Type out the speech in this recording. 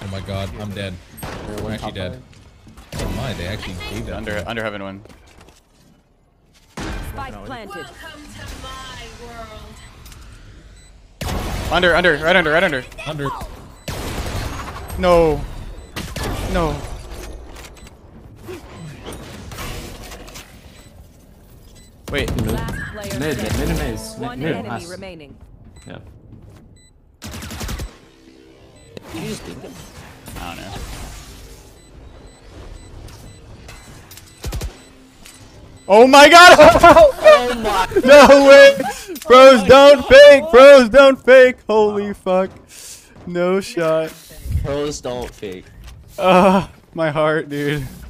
Oh my god, I'm dead. I'm actually dead. Oh my, they actually gave that. Under heaven one. Spike planted. Welcome to my world. Right under. Under. No. No. Wait. Last player Mid standing. maze. One Mid, enemy nice. remaining. Yeah. You just think them. I don't know. Oh my god! Oh my. No way! Bros, don't fake! Bros, don't fake! Holy fuck. No shot. Pros don't fake. My heart, dude.